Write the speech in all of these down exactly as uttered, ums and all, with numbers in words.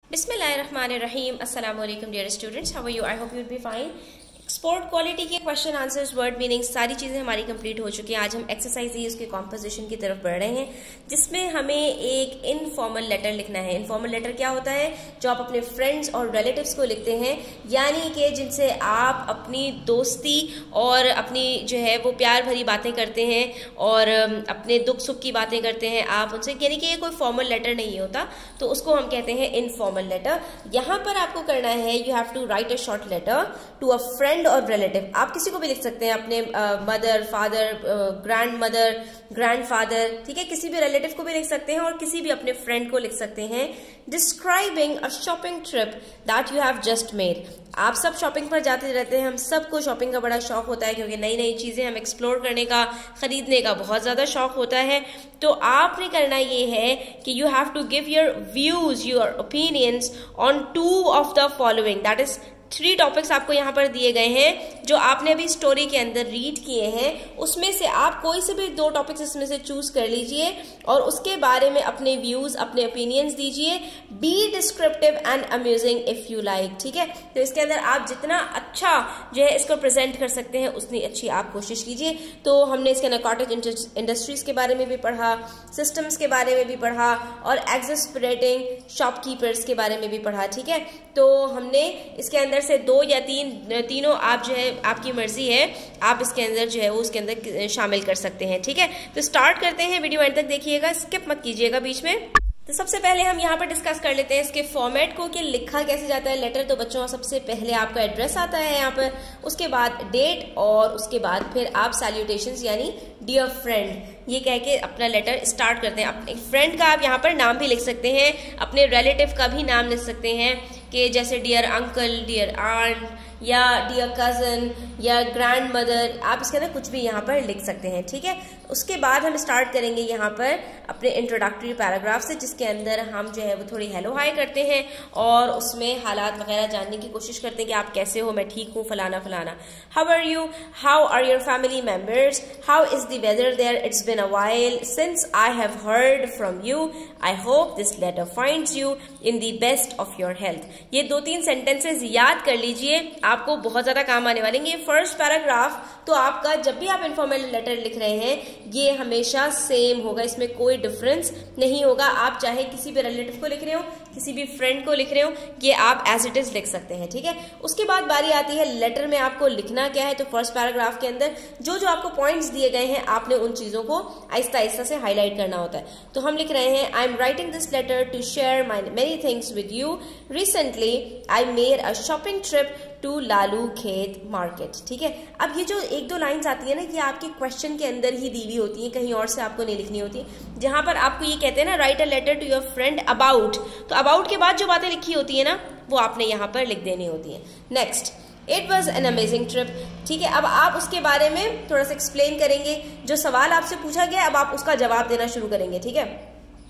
Bismillahirrahmanirrahim. Assalamu alaikum dear students. How are you? I hope you will be fine. Export quality के question answers word meaning सारी चीज़ें हमारी complete हो चुकी हैं। आज हम एक्सरसाइज ही उसके कॉम्पोजिशन की तरफ बढ़ रहे हैं, जिसमें हमें एक इनफॉर्मल लेटर लिखना है। इनफॉर्मल लेटर क्या होता है? जो आप अपने फ्रेंड्स और रिलेटिव्स को लिखते हैं, यानी कि जिनसे आप अपनी दोस्ती और अपनी जो है वो प्यार भरी बातें करते हैं और अपने दुख सुख की बातें करते हैं आप उनसे, यानी कि ये कोई फॉर्मल लेटर नहीं होता, तो उसको हम कहते हैं इनफॉर्मल लेटर। यहाँ पर आपको करना है, you have to write a short letter to a friend और रिलेटिव। आप किसी को भी लिख सकते हैं, अपने mother, father, grandmother, grandfather, ठीक है, किसी भी रिलेटिव को भी लिख सकते हैं और किसी भी अपने फ्रेंड को लिख सकते हैं। Describing a shopping trip that you have just made. आप सब शॉपिंग पर जाते रहते हैं, हम सबको शॉपिंग का बड़ा शौक होता है, क्योंकि नई नई चीजें हम एक्सप्लोर करने का, खरीदने का बहुत ज्यादा शौक होता है। तो आपने करना ये है कि you have to give your views, your opinions on two of the following, that is three topics आपको यहाँ पर दिए गए हैं जो आपने अभी स्टोरी के अंदर रीड किए हैं। उसमें से आप कोई से भी दो टॉपिक्स इसमें से चूज कर लीजिए और उसके बारे में अपने व्यूज, अपने ओपिनियंस दीजिए। Be descriptive and amusing if you like, ठीक है। तो इसके अंदर आप जितना अच्छा जो है इसको प्रेजेंट कर सकते हैं उतनी अच्छी आप कोशिश कीजिए। तो हमने इसके अंदर कॉटेज इंडस्ट्रीज के बारे में भी पढ़ा, सिस्टम्स के बारे में भी पढ़ा और एग्जिस्परेटिंग शॉपकीपर्स के बारे में भी पढ़ा, ठीक है। तो हमने इसके अंदर से दो या तीन तीनों आप जो है आपकी मर्जी है, आप इसके अंदर जो है वो उसके अंदर शामिल कर सकते हैं, ठीक है। तो स्टार्ट करते हैं, वीडियो एंड तक देखिएगा, स्किप मत कीजिएगा बीच में। तो सबसे पहले हम यहाँ पर डिस्कस कर लेते हैं इसके फॉर्मेट को कि लिखा कैसे जाता है लेटर। तो बच्चों, सबसे पहले आपका एड्रेस आता है यहाँ पर, उसके बाद डेट और उसके बाद फिर आप सैल्यूटेशंस यानी डियर फ्रेंड ये कह के अपना लेटर स्टार्ट करते हैं। अपने फ्रेंड का आप यहाँ पर नाम भी लिख सकते हैं, अपने रिलेटिव का भी नाम लिख सकते हैं कि जैसे डियर अंकल, डियर आंट या डियर कजन या ग्रैंड मदर, आप इसके अंदर कुछ भी यहाँ पर लिख सकते हैं, ठीक है। उसके बाद हम स्टार्ट करेंगे यहाँ पर अपने इंट्रोडक्टरी पैराग्राफ से, जिसके अंदर हम जो है वो थोड़ी हेलो हाय करते हैं और उसमें हालात वगैरह जानने की कोशिश करते हैं कि आप कैसे हो, मैं ठीक हूँ, फलाना फलाना। How are you, how are your family members, how is the weather there, it's been a while since I have heard from you, I hope this letter finds you in the best of your health. ये दो तीन sentences याद कर लीजिए, आपको बहुत ज्यादा काम आने वाले हैं। ये फर्स्ट पैराग्राफ तो आपका जब भी आप इनफॉर्मल लेटर लिख रहे हैं ये हमेशा सेम होगा, इसमें कोई डिफरेंस नहीं होगा। आप चाहे किसी भी रिलेटिव को लिख रहे हो, किसी भी फ्रेंड को लिख रहे हो, ये आप एज इट इज लिख सकते हैं, ठीक है। उसके बाद बारी आती है लेटर में आपको लिखना क्या है। तो फर्स्ट पैराग्राफ के अंदर जो जो आपको पॉइंट्स दिए गए हैं, आपने उन चीजों को आहिस्ता आहिस्ता से हाईलाइट करना होता है। तो हम लिख रहे हैं, I am writing this letter to share my many things with you. Recently I made a shopping trip to Lalu Khet market, ठीक है। अब ये जो एक दो लाइंस आती है ना, ये आपके क्वेश्चन के अंदर ही दी हुई होती है, कहीं और से आपको नहीं लिखनी होती। जहां पर आपको ये कहते हैं ना, write a letter to your friend about, तो अबाउट के बाद जो बातें लिखी होती है ना, वो आपने यहाँ पर लिख देनी होती है। Next, it was an amazing trip, ठीक है। अब आप उसके बारे में थोड़ा सा एक्सप्लेन करेंगे, जो सवाल आपसे पूछा गया अब आप उसका जवाब देना शुरू करेंगे, ठीक है।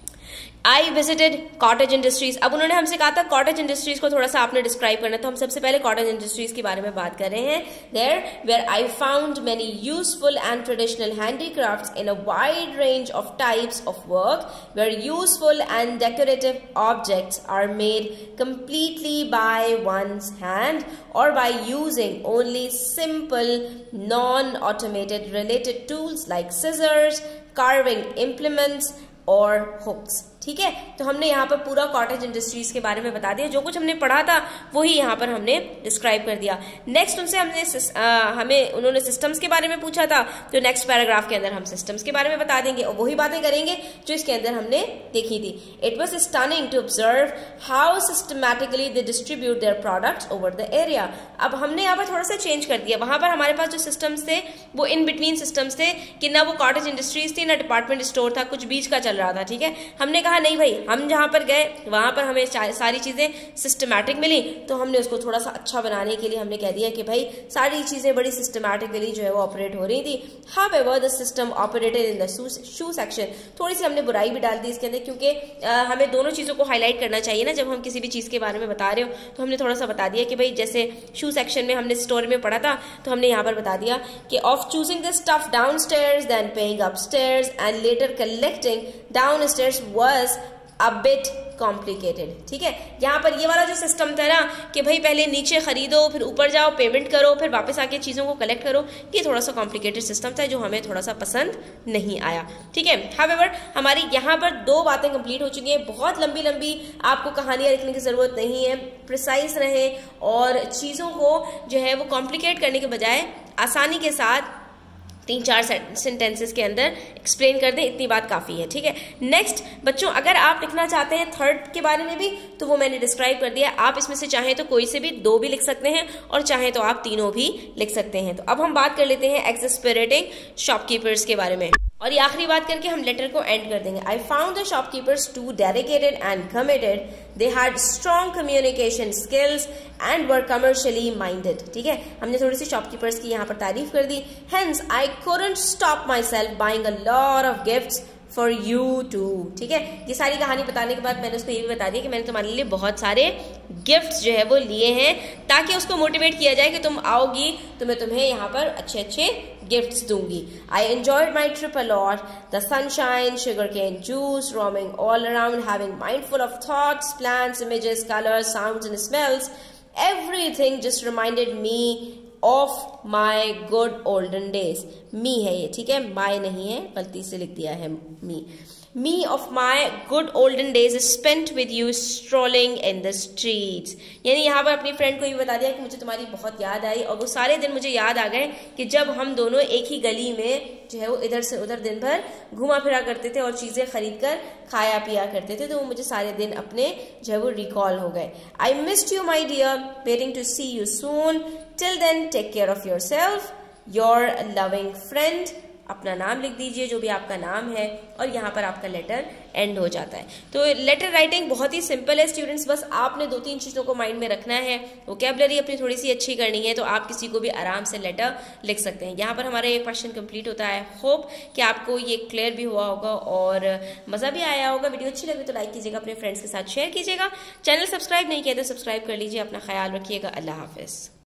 आई विजिटेड कॉटेज इंडस्ट्रीज, अब उन्होंने हमसे कहा था कॉटेज इंडस्ट्रीज को थोड़ा सा आपने डिस्क्राइब करना, तो हम सबसे पहले कॉटेज इंडस्ट्रीज के बारे में बात कर रहे हैं। There where I found many useful and traditional handicrafts in a wide range of types of work, where useful and decorative objects are made completely by one's hand और by using only simple non automated related tools like scissors, carving implements और hooks, ठीक है। तो हमने यहाँ पर पूरा cottage industries के बारे में बता दिया, जो कुछ हमने पढ़ा था वही यहाँ पर हमने डिस्क्राइब कर दिया। नेक्स्ट उनसे हमने आ, हमें उन्होंने सिस्टम्स के बारे में पूछा था, तो नेक्स्ट पैराग्राफ के अंदर हम सिस्टम्स के बारे में बता देंगे और वही बातें करेंगे जो इसके अंदर हमने देखी थी। It was stunning to observe how systematically they distribute their products over the area. अब हमने यहाँ पर थोड़ा सा चेंज कर दिया, वहां पर हमारे पास जो सिस्टम्स थे वो इन बिटवीन सिस्टम्स थे कि ना वो कॉटेज इंडस्ट्रीज थी ना डिपार्टमेंट स्टोर था, कुछ बीच का चल रहा था, ठीक है। हमने कहा नहीं भाई, हम जहां पर गए वहां पर हमें सारी चीजें सिस्टमैटिक मिली, तो हमने उसको थोड़ा सा अच्छा बनाने के लिए हमने कह दिया कि भाई सारी चीजें बड़ी सिस्टमैटिकली जो है वो ऑपरेट हो रही थी। However the system operated in the shoe section, थोड़ी सी हमने बुराई भी डाल दी इसके अंदर, क्योंकि हमें दोनों चीजों को हाईलाइट करना चाहिए ना, जब हम किसी भी चीज के बारे में बता रहे हो। तो हमने थोड़ा सा बता दिया कि भाई जैसे शू सेक्शन में हमने स्टोरी में पढ़ा था, तो हमने यहाँ पर बता दिया कि of choosing the stuff downstairs then paying upstairs and later collecting downstairs was a bit complicated. ठीक है, यहाँ पर ये वाला जो सिस्टम था ना कि भाई पहले नीचे खरीदो फिर ऊपर जाओ पेमेंट करो फिर वापस आके चीज़ों को कलेक्ट करो, ये थोड़ा सा कॉम्प्लिकेटेड सिस्टम था जो हमें थोड़ा सा पसंद नहीं आया। ठीक है, हाउएवर हमारी यहाँ पर दो बातें कंप्लीट हो चुकी हैं। बहुत लंबी लंबी आपको कहानियाँ लिखने की ज़रूरत नहीं है, प्रिसाइज रहें और चीज़ों को जो है वो कॉम्प्लिकेट करने के बजाय आसानी के साथ तीन चार सेंटेंसेस के अंदर एक्सप्लेन कर दें, इतनी बात काफ़ी है। ठीक है, नेक्स्ट बच्चों अगर आप लिखना चाहते हैं थर्ड के बारे में भी तो वो मैंने डिस्क्राइब कर दिया। आप इसमें से चाहें तो कोई से भी दो भी लिख सकते हैं और चाहें तो आप तीनों भी लिख सकते हैं। तो अब हम बात कर लेते हैं एक्सस्पेरेटिंग शॉपकीपर्स के बारे में और ये आखिरी बात करके हम लेटर को एंड कर देंगे। I found the shopkeepers too dedicated and committed, they had strong communication skills and were commercially minded. ठीक है, हमने थोड़ी सी शॉपकीपर्स की यहाँ पर तारीफ कर दी। Hence I couldn't stop myself buying a lot of gifts for you too. ठीक है, ये सारी कहानी बताने के बाद मैंने उसको ये भी बता दिया कि मैंने तुम्हारे लिए बहुत सारे गिफ्ट्स जो है वो लिए हैं ताकि उसको मोटिवेट किया जाए कि तुम आओगी तो मैं तुम्हें यहाँ पर अच्छे अच्छे गिफ्ट्स दूंगी। I enjoyed my trip a lot, the sunshine, sugarcane juice, roaming all around, having mindful of thoughts, plans, images, colours, sounds and smells, everything just reminded me of my good olden days. मी है ये, ठीक है, माई नहीं है, गलती से लिख दिया है मी। Me of my good olden days spent with you strolling in the streets। यानी यहाँ पर अपनी फ्रेंड को ये बता दिया कि मुझे तुम्हारी बहुत याद आई और वो सारे दिन मुझे याद आ गए कि जब हम दोनों एक ही गली में जो है वो इधर से उधर दिन भर घुमा फिरा करते थे और चीज़ें खरीद कर खाया पिया करते थे, तो वो मुझे सारे दिन अपने जो है वो रिकॉल हो गए। I missed you my dear, waiting to see you soon, till then take care of yourself, your loving friend. अपना नाम लिख दीजिए जो भी आपका नाम है और यहाँ पर आपका लेटर एंड हो जाता है। तो लेटर राइटिंग बहुत ही सिंपल है स्टूडेंट्स, बस आपने दो तीन चीज़ों को माइंड में रखना है। वोकैबुलरी अपनी थोड़ी सी अच्छी करनी है तो आप किसी को भी आराम से लेटर लिख सकते हैं। यहाँ पर हमारा ये क्वेश्चन कंप्लीट होता है। होप कि आपको ये क्लियर भी हुआ होगा और मज़ा भी आया होगा। वीडियो अच्छी लगी तो लाइक कीजिएगा, अपने फ्रेंड्स के साथ शेयर कीजिएगा। चैनल सब्सक्राइब नहीं किया तो सब्सक्राइब कर लीजिए। अपना ख्याल रखिएगा। अल्लाह हाफिज़।